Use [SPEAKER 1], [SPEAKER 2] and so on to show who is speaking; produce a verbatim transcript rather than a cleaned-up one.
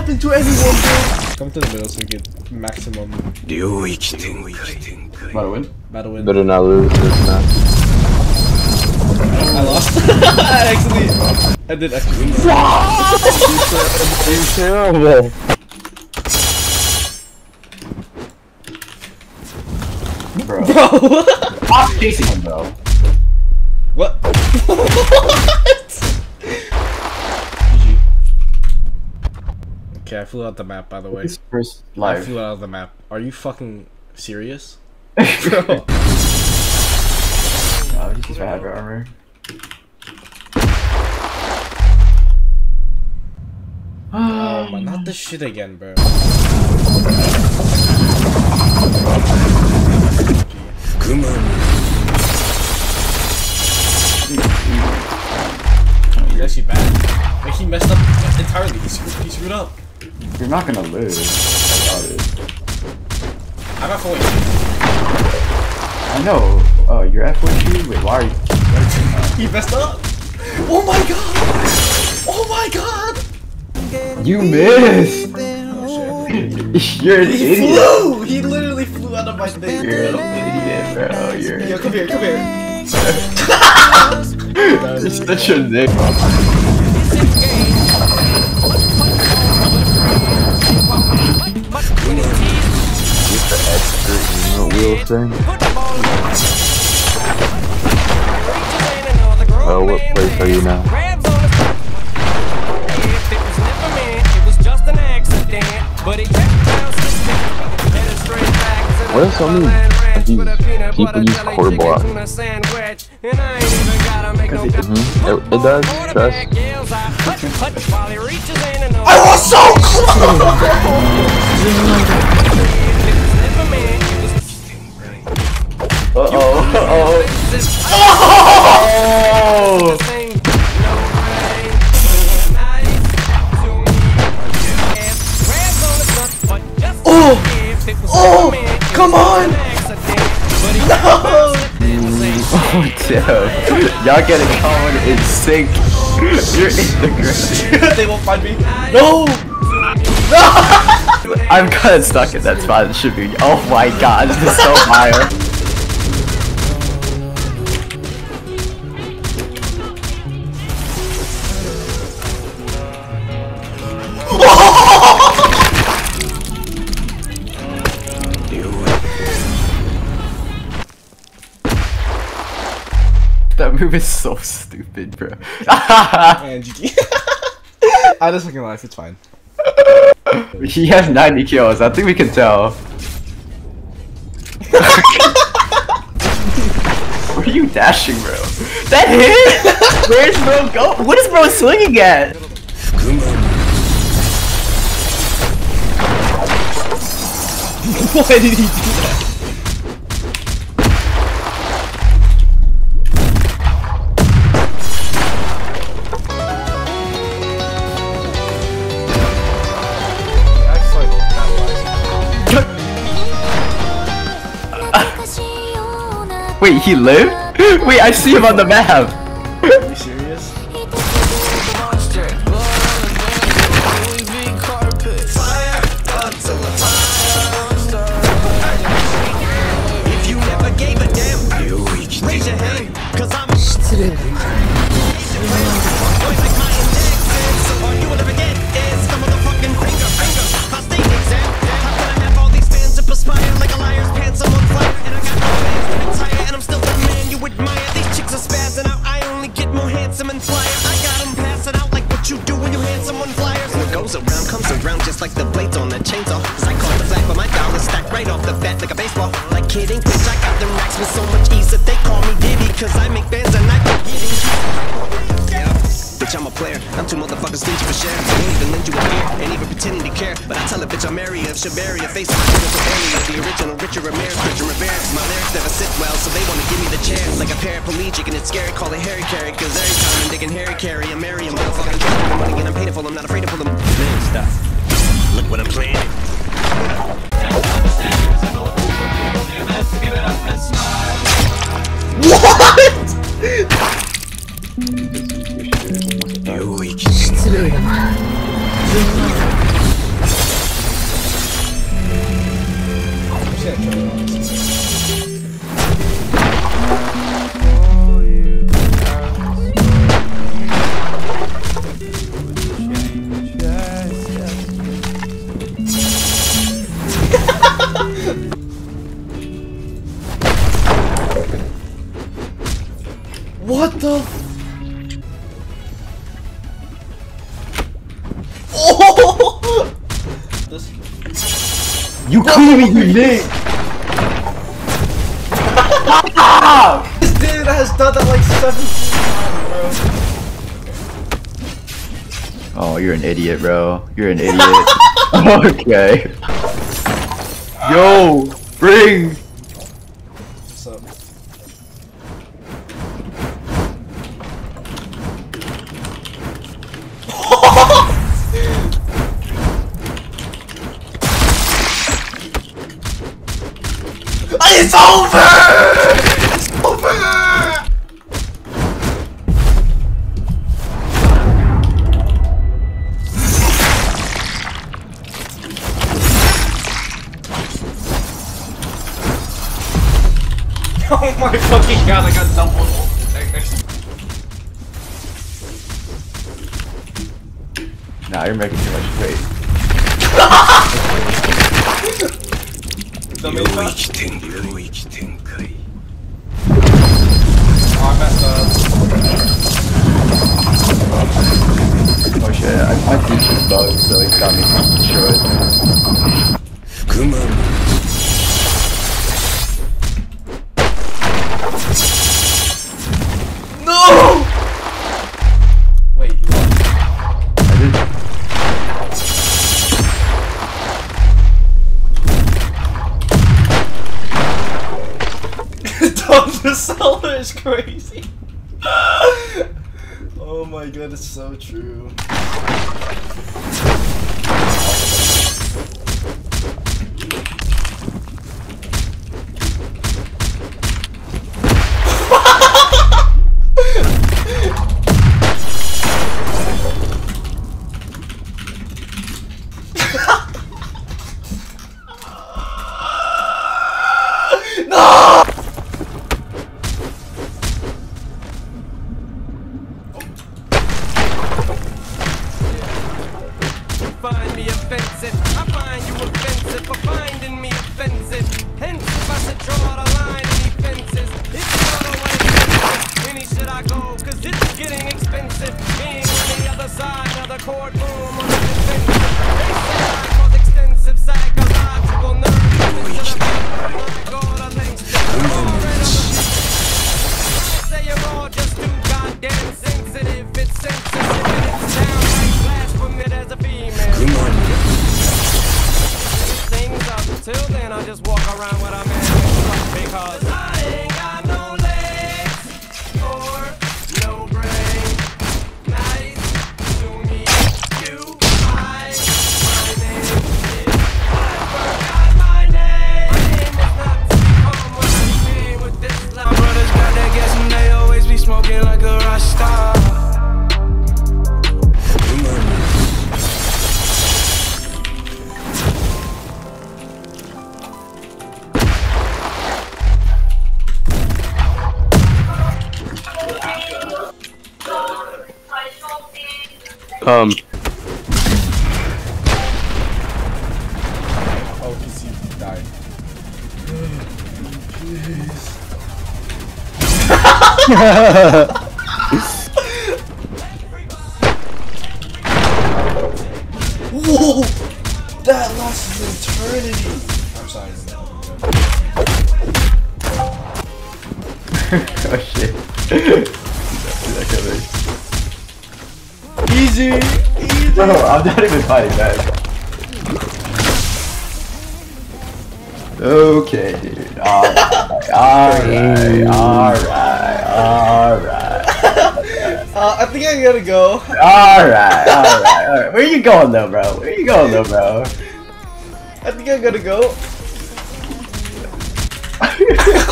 [SPEAKER 1] happen to anyone, bro? Come to the middle so we get maximum.
[SPEAKER 2] Battle win?
[SPEAKER 1] Battle win.
[SPEAKER 3] Better not lose this match.
[SPEAKER 1] I lost. I actually. I did actually win.
[SPEAKER 3] You terrible.
[SPEAKER 2] Bro.
[SPEAKER 1] Bro.
[SPEAKER 2] Stop chasing him, bro.
[SPEAKER 1] What? What? G G. Okay, I flew out the map, by the way.
[SPEAKER 2] His first
[SPEAKER 1] I
[SPEAKER 2] live.
[SPEAKER 1] flew out of the map. Are you fucking serious? Bro.
[SPEAKER 2] Oh, he just had armor.
[SPEAKER 1] Oh my, not this shit again, bro. He's actually bad. Like, he messed up entirely. He screwed, he screwed up.
[SPEAKER 2] You're not gonna lose.
[SPEAKER 1] I'm not going.
[SPEAKER 2] I know. Oh, you're F one two? Wait, why are you?
[SPEAKER 1] He messed up. Oh my god. Oh my god.
[SPEAKER 2] You missed.
[SPEAKER 1] Oh shit.
[SPEAKER 2] You're an
[SPEAKER 1] He
[SPEAKER 2] idiot.
[SPEAKER 1] flew. He literally flew out of my thing.
[SPEAKER 2] You're an idiot, bro. You're.
[SPEAKER 1] Yo, come here, come here.
[SPEAKER 2] You're such a dick.
[SPEAKER 3] The extra email wheel thing. Oh, what place are you now? What if so many people use core block? Mm-hmm. it, it does, trust.
[SPEAKER 1] I was so close!
[SPEAKER 2] Uh-oh, uh-oh.
[SPEAKER 1] Oh! Oh! Oh! Come on! No!
[SPEAKER 2] Oh, dude. Y'all getting common in sync. You're in the ground.
[SPEAKER 1] They won't find me. No! No!
[SPEAKER 2] I'm kinda stuck in that spot. It should be. Oh my god, this is so high. That move is so stupid, bro.
[SPEAKER 1] Man, G G. I just fucking life, it's fine.
[SPEAKER 2] He has ninety kills, I think we can tell. Where are you dashing, bro? That hit? Where's bro go? What is bro swinging at?
[SPEAKER 1] Why did he do that?
[SPEAKER 2] Wait, he lived? Wait, I see him on the map.
[SPEAKER 1] Are you serious?
[SPEAKER 4] If you never gave a damn, raise your hand, cause I'm all you will ever get is a motherfucking finger, finger. I stay exam. How can I have all these fans to perspire like a liar's pants? I'm on fire, and I got no fans to retire, and I'm still the man you admire. These chicks are spazzing out. I only get more handsome and flyer. I got them passing out like what you do when you hand someone flyers. What goes around comes around just like the blades on the chainsaw. Cause I call the flag, but my dollar stacked right off the bat like a baseball. Like kidding, bitch, I got them racks with so much ease that they call me Diddy. Cause I make bands and I get getting. Bitch, I'm a player. I'm too motherfucking stingy for share. I won't even lend you a beer, ain't even pretending to care. But I tell a bitch I'm area of Shabaria, face on my critical area. The original Richard Ramirez, Richard Rivera. My lyrics never sit well, so they wanna give me the chance. Like a paraplegic, and it's scary, call it Harry Carry. Cause every time I'm digging Harry Carry, I'm Mary, I'm motherfucking trying to money, and I'm painful, I'm not afraid to pull them. Man, stop. Look what I'm planning.
[SPEAKER 1] What? What the? Oh! This.
[SPEAKER 2] You clearly your name.
[SPEAKER 1] This dude has done that like seventeen times, bro.
[SPEAKER 2] Oh, you're an idiot, bro. You're an idiot. Okay. Yo, bring.
[SPEAKER 1] What's up? It's over! It's over! Oh my fucking god, I got double next.
[SPEAKER 2] Nah, you're making too much weight.
[SPEAKER 1] The main part? Oh, I messed up.
[SPEAKER 2] Oh shit, I, my teeth is bugged, so it got me destroyed.
[SPEAKER 1] No! Wait, you won.
[SPEAKER 2] I did.
[SPEAKER 1] Tom the Seller is crazy. Oh my god, it's so true. No!
[SPEAKER 4] Find me offensive, I find you offensive for finding me offensive. Hence, if I should draw the line, any fences, it's not always expensive. Any should I go, cause it's getting expensive. Being on the other side of the courtroom on the defensive. They say I cause extensive psychological nerve. Go to lengths to say you're all just too goddamn sensitive. It's sensitive and it's downright blasphemy as a female. Things up till then, I just walk around with a man because I ain't got no legs or no brain. Nice to meet you. I, my name is. I forgot my name. My name is not to become what you mean with this life. My brothers got that gas and they always be smoking like a Rasta.
[SPEAKER 2] Um.
[SPEAKER 1] Oh, because you died. Please. Whoa! That lasts an eternity! I'm sorry.
[SPEAKER 2] Oh shit. That coming.
[SPEAKER 1] Easy! Easy!
[SPEAKER 2] Bro, I'm not even fighting back. Okay, dude. Alright, alright, alright, alright.
[SPEAKER 1] Uh, I think I gotta go.
[SPEAKER 2] Alright, alright, alright. Where you going though, bro? Where you going though, bro?
[SPEAKER 1] I think I gotta go.